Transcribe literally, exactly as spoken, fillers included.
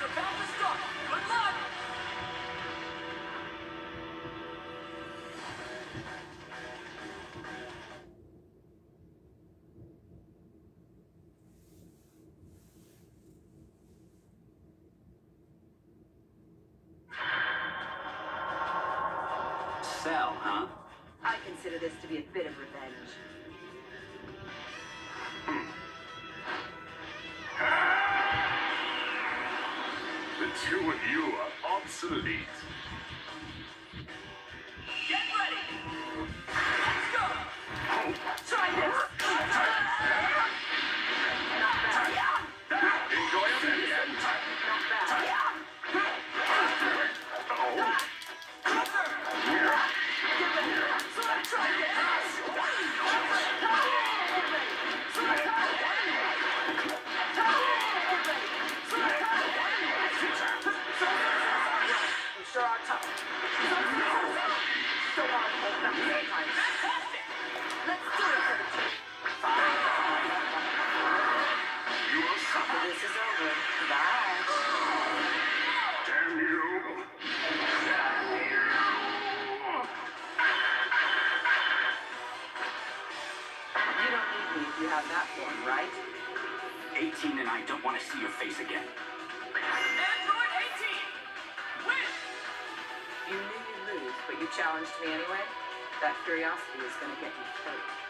about to start. Good luck! Cell, huh? I consider this to be a bit of revenge. The two of you are obsolete. Get ready! Let's go! Try this! Not bad. Enjoy it, Indian. Not bad. Try this! We sure are tough. Don't want to hold back sometimes. Fantastic! Let's do it for the team. You will suffer. This is over. Bye. Damn you. You don't need me if you have that form, right? eighteen and I don't want to see your face again. Android eighteen! Win! You knew you'd lose, but you challenged me anyway. That curiosity is going to get you hurt.